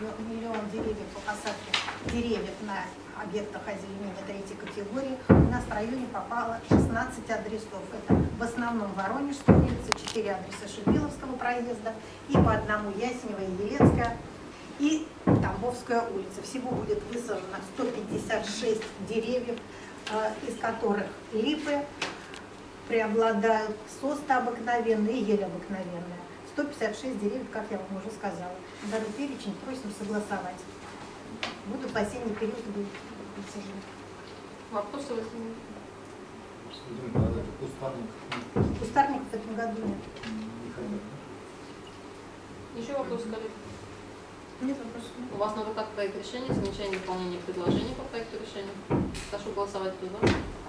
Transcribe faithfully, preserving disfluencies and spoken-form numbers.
миллион деревьев по посадке деревьев на объектах озеленения третьей категории. У нас в районе попало шестнадцать адресов. Это в основном Воронежская улица, четыре адреса Шипиловского проезда и по одному Ясенева и Елецкая и Тамбовская улица. Всего будет высажено сто пятьдесят шесть деревьев, из которых липы преобладают, сосны обыкновенные и ель обыкновенная. сто пятьдесят шесть деревьев, как я вам уже сказала. Данный перечень просим согласовать. Будут в осенний период высажены. Вопросы в этом? Кустарников. Кустарников в этом году нет. Еще вопросы, коллеги? Нет вопросов. У вас на руках проект решения, замечание, дополнение предложений по проекту решения. Прошу голосовать. Кто за?